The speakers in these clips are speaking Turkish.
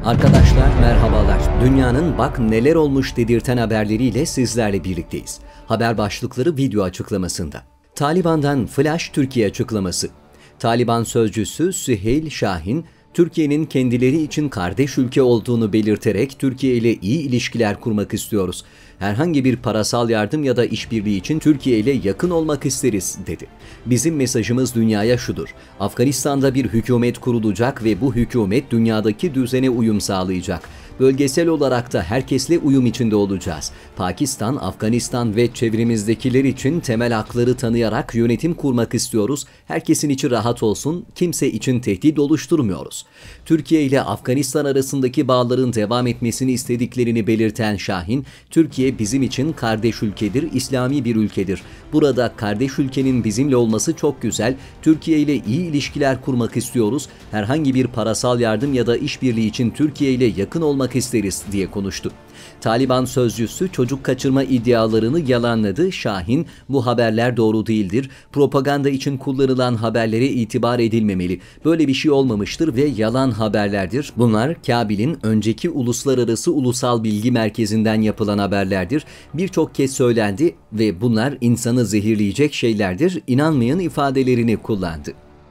Arkadaşlar merhabalar. Dünyanın bak neler olmuş dedirten haberleriyle sizlerle birlikteyiz. Haber başlıkları video açıklamasında. Taliban'dan Flash Türkiye açıklaması. Taliban sözcüsü Süheyl Şahin, Türkiye'nin kendileri için kardeş ülke olduğunu belirterek Türkiye ile iyi ilişkiler kurmak istiyoruz. Herhangi bir parasal yardım ya da işbirliği için Türkiye ile yakın olmak isteriz, dedi. Bizim mesajımız dünyaya şudur: Afganistan'da bir hükümet kurulacak ve bu hükümet dünyadaki düzene uyum sağlayacak. Bölgesel olarak da herkesle uyum içinde olacağız. Pakistan, Afganistan ve çevremizdekiler için temel hakları tanıyarak yönetim kurmak istiyoruz. Herkesin içi rahat olsun, kimse için tehdit oluşturmuyoruz. Türkiye ile Afganistan arasındaki bağların devam etmesini istediklerini belirten Şahin, Türkiye bizim için kardeş ülkedir, İslami bir ülkedir. Burada kardeş ülkenin bizimle olması çok güzel. Türkiye ile iyi ilişkiler kurmak istiyoruz. Herhangi bir parasal yardım ya da işbirliği için Türkiye ile yakın olmak isteriz, diye konuştu. Taliban sözcüsü çocuk kaçırma iddialarını yalanladı. Şahin, bu haberler doğru değildir. Propaganda için kullanılan haberlere itibar edilmemeli. Böyle bir şey olmamıştır ve yalan haberlerdir. Bunlar Kabil'in önceki uluslararası ulusal bilgi merkezinden yapılan haberlerdir. Birçok kez söylendi ve bunlar insanı zehirleyecek şeylerdir. İnanmayan ifadelerini kullandı.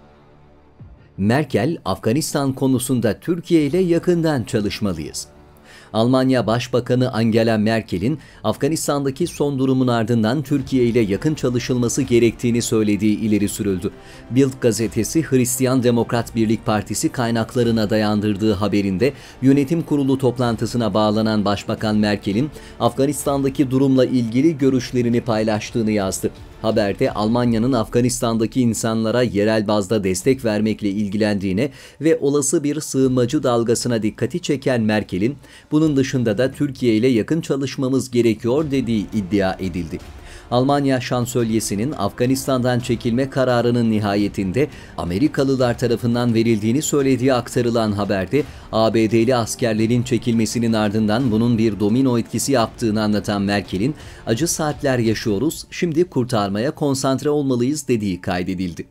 Merkel, Afganistan konusunda Türkiye ile yakından çalışmalıyız. Almanya Başbakanı Angela Merkel'in Afganistan'daki son durumun ardından Türkiye ile yakın çalışılması gerektiğini söylediği ileri sürüldü. Bild gazetesi, Hristiyan Demokrat Birlik Partisi kaynaklarına dayandırdığı haberinde yönetim kurulu toplantısına bağlanan Başbakan Merkel'in Afganistan'daki durumla ilgili görüşlerini paylaştığını yazdı. Haberde Almanya'nın Afganistan'daki insanlara yerel bazda destek vermekle ilgilendiğine ve olası bir sığınmacı dalgasına dikkati çeken Merkel'in bunun dışında da Türkiye ile yakın çalışmamız gerekiyor dediği iddia edildi. Almanya Şansölyesi'nin Afganistan'dan çekilme kararının nihayetinde Amerikalılar tarafından verildiğini söylediği aktarılan haberde ABD'li askerlerin çekilmesinin ardından bunun bir domino etkisi yaptığını anlatan Merkel'in "Acı saatler yaşıyoruz, şimdi kurtarmaya konsantre olmalıyız" dediği kaydedildi.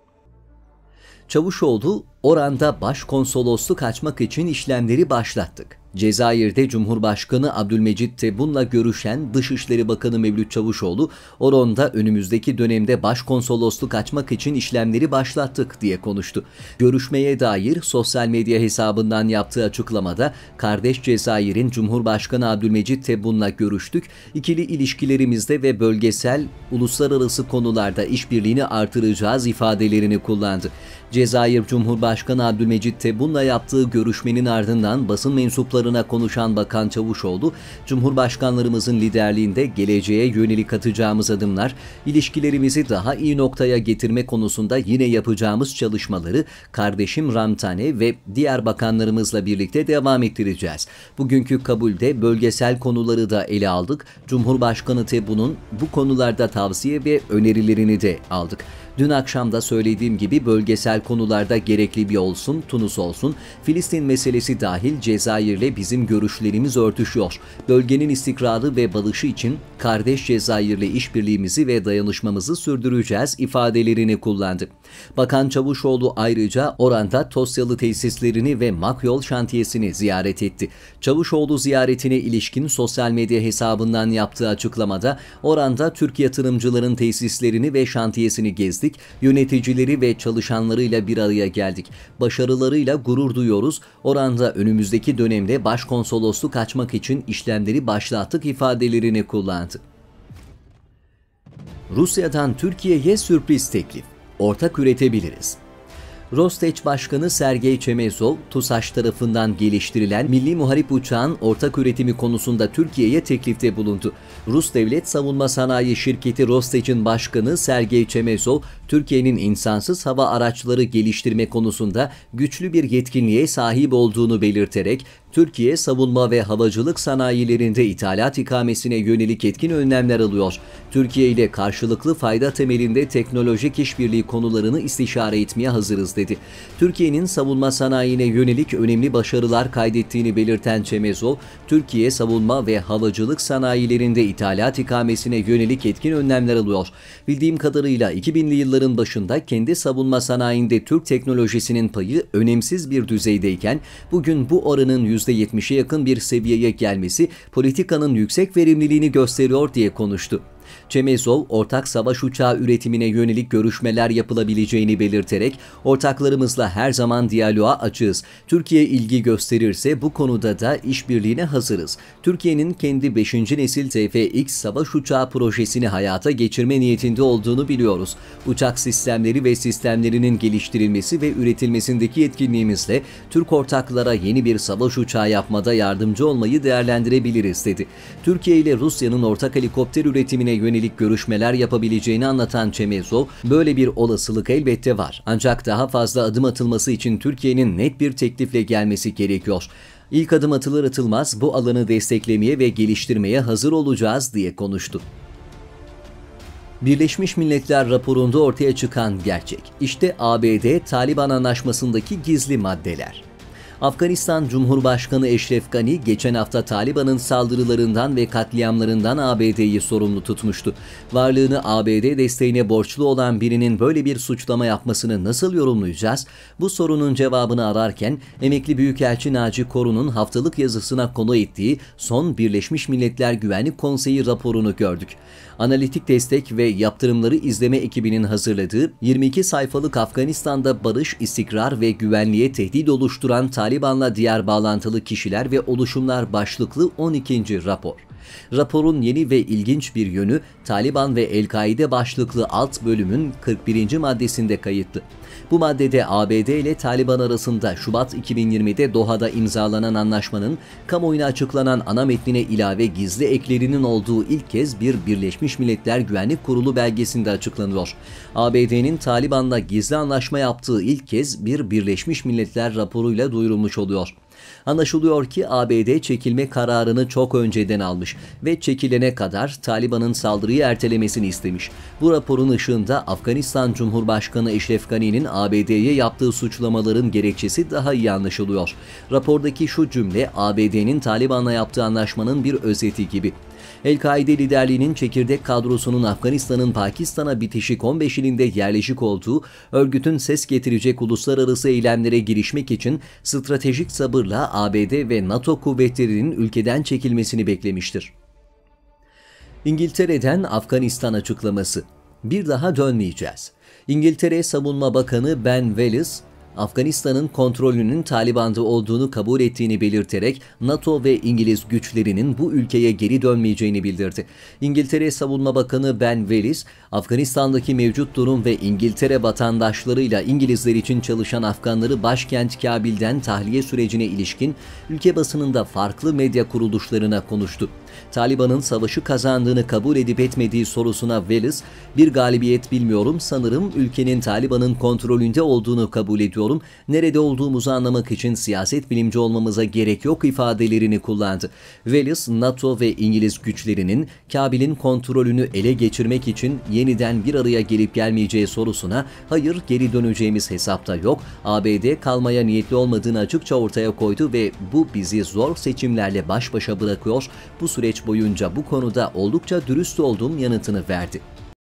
Çavuşoğlu, Oran'da başkonsolosluk açmak için işlemleri başlattık. Cezayir'de Cumhurbaşkanı Abdülmecit Tebboun'la görüşen Dışişleri Bakanı Mevlüt Çavuşoğlu, Oran'da önümüzdeki dönemde başkonsolosluk açmak için işlemleri başlattık, diye konuştu. Görüşmeye dair sosyal medya hesabından yaptığı açıklamada, kardeş Cezayir'in Cumhurbaşkanı Abdülmecit Tebboun'la görüştük, ikili ilişkilerimizde ve bölgesel, uluslararası konularda işbirliğini artıracağız ifadelerini kullandı. Cezayir Cumhurbaşkanı Abdülmecit Tebboun'la yaptığı görüşmenin ardından basın mensuplarına konuşan Bakan Çavuşoğlu, Cumhurbaşkanlarımızın liderliğinde geleceğe yönelik atacağımız adımlar, ilişkilerimizi daha iyi noktaya getirme konusunda yine yapacağımız çalışmaları kardeşim Ramtane ve diğer bakanlarımızla birlikte devam ettireceğiz. Bugünkü kabulde bölgesel konuları da ele aldık. Cumhurbaşkanı Tebboun'un bu konularda tavsiye ve önerilerini de aldık. Dün akşam da söylediğim gibi bölgesel konularda gerek Libya olsun, Tunus olsun, Filistin meselesi dahil Cezayir'le bizim görüşlerimiz örtüşüyor. Bölgenin istikrarı ve barışı için kardeş Cezayir'le işbirliğimizi ve dayanışmamızı sürdüreceğiz ifadelerini kullandı. Bakan Çavuşoğlu ayrıca Oran'da Tosyalı tesislerini ve Makyol şantiyesini ziyaret etti. Çavuşoğlu ziyaretine ilişkin sosyal medya hesabından yaptığı açıklamada, Oran'da Türk yatırımcıların tesislerini ve şantiyesini gezdik. Yöneticileri ve çalışanlarıyla bir araya geldik. Başarılarıyla gurur duyuyoruz. Oran'da önümüzdeki dönemde başkonsolosluk açmak için işlemleri başlattık ifadelerini kullandı. Rusya'dan Türkiye'ye sürpriz teklif. Ortak üretebiliriz. Rosteç Başkanı Sergey Çemezov, TUSAŞ tarafından geliştirilen milli muharip uçağın ortak üretimi konusunda Türkiye'ye teklifte bulundu. Rus Devlet Savunma Sanayi Şirketi Rosteç'in başkanı Sergey Çemezov, Türkiye'nin insansız hava araçları geliştirme konusunda güçlü bir yetkinliğe sahip olduğunu belirterek, Türkiye savunma ve havacılık sanayilerinde ithalat ikamesine yönelik etkin önlemler alıyor. Türkiye ile karşılıklı fayda temelinde teknolojik işbirliği konularını istişare etmeye hazırız, dedi. dedi. Türkiye'nin savunma sanayine yönelik önemli başarılar kaydettiğini belirten Çemezov, Türkiye savunma ve havacılık sanayilerinde ithalat ikamesine yönelik etkin önlemler alıyor. Bildiğim kadarıyla 2000'li yılların başında kendi savunma sanayinde Türk teknolojisinin payı önemsiz bir düzeydeyken bugün bu oranın %70'e yakın bir seviyeye gelmesi politikanın yüksek verimliliğini gösteriyor diye konuştu. Çemezov, ortak savaş uçağı üretimine yönelik görüşmeler yapılabileceğini belirterek, ortaklarımızla her zaman diyaloğa açığız. Türkiye ilgi gösterirse bu konuda da işbirliğine hazırız. Türkiye'nin kendi 5. nesil TFX savaş uçağı projesini hayata geçirme niyetinde olduğunu biliyoruz. Uçak sistemleri ve sistemlerinin geliştirilmesi ve üretilmesindeki yetkinliğimizle Türk ortaklara yeni bir savaş uçağı yapmada yardımcı olmayı değerlendirebiliriz, dedi. Türkiye ile Rusya'nın ortak helikopter üretimine yönelik görüşmeler yapabileceğini anlatan Çemezov, böyle bir olasılık elbette var. Ancak daha fazla adım atılması için Türkiye'nin net bir teklifle gelmesi gerekiyor. İlk adım atılır atılmaz bu alanı desteklemeye ve geliştirmeye hazır olacağız diye konuştu. Birleşmiş Milletler raporunda ortaya çıkan gerçek. İşte ABD-Taliban anlaşmasındaki gizli maddeler. Afganistan Cumhurbaşkanı Eşref Gani geçen hafta Taliban'ın saldırılarından ve katliamlarından ABD'yi sorumlu tutmuştu. Varlığını ABD desteğine borçlu olan birinin böyle bir suçlama yapmasını nasıl yorumlayacağız? Bu sorunun cevabını ararken emekli Büyükelçi Naci Korun'un haftalık yazısına konu ettiği son Birleşmiş Milletler Güvenlik Konseyi raporunu gördük. Analitik destek ve yaptırımları izleme ekibinin hazırladığı 22 sayfalık Afganistan'da barış, istikrar ve güvenliğe tehdit oluşturan Taliban'la diğer bağlantılı kişiler ve oluşumlar başlıklı 12. rapor. Raporun yeni ve ilginç bir yönü Taliban ve El-Kaide başlıklı alt bölümün 41. maddesinde kayıtlı. Bu maddede ABD ile Taliban arasında Şubat 2020'de Doha'da imzalanan anlaşmanın kamuoyuna açıklanan ana metnine ilave gizli eklerinin olduğu ilk kez bir Birleşmiş Milletler Güvenlik Kurulu belgesinde açıklanıyor. ABD'nin Taliban'la gizli anlaşma yaptığı ilk kez bir Birleşmiş Milletler raporuyla duyurulmuş oluyor. Anlaşılıyor ki ABD çekilme kararını çok önceden almış ve çekilene kadar Taliban'ın saldırıyı ertelemesini istemiş. Bu raporun ışığında Afganistan Cumhurbaşkanı Eşref Gani'nin ABD'ye yaptığı suçlamaların gerekçesi daha iyi anlaşılıyor. Rapordaki şu cümle ABD'nin Taliban'la yaptığı anlaşmanın bir özeti gibi. El-Kaide liderliğinin çekirdek kadrosunun Afganistan'ın Pakistan'a bitişik 15 ilinde yerleşik olduğu, örgütün ses getirecek uluslararası eylemlere girişmek için stratejik sabırla ABD ve NATO kuvvetlerinin ülkeden çekilmesini beklemiştir. İngiltere'den Afganistan açıklaması. Bir daha dönmeyeceğiz. İngiltere Savunma Bakanı Ben Wallace, Afganistan'ın kontrolünün Taliban'da olduğunu kabul ettiğini belirterek NATO ve İngiliz güçlerinin bu ülkeye geri dönmeyeceğini bildirdi. İngiltere Savunma Bakanı Ben Wallace, Afganistan'daki mevcut durum ve İngiltere vatandaşlarıyla İngilizler için çalışan Afganları başkent Kabil'den tahliye sürecine ilişkin ülke basınında farklı medya kuruluşlarına konuştu. Taliban'ın savaşı kazandığını kabul edip etmediği sorusuna Wallace, "Bir galibiyet bilmiyorum, sanırım ülkenin Taliban'ın kontrolünde olduğunu kabul ediyorum. Nerede olduğumuzu anlamak için siyaset bilimci olmamıza gerek yok" ifadelerini kullandı. Wallace, NATO ve İngiliz güçlerinin Kabil'in kontrolünü ele geçirmek için yeniden bir araya gelip gelmeyeceği sorusuna "Hayır, geri döneceğimiz hesapta yok. ABD kalmaya niyetli olmadığını açıkça ortaya koydu ve bu bizi zor seçimlerle baş başa bırakıyor. Bu süreç boyunca bu konuda oldukça dürüst olduğum" yanıtını verdi.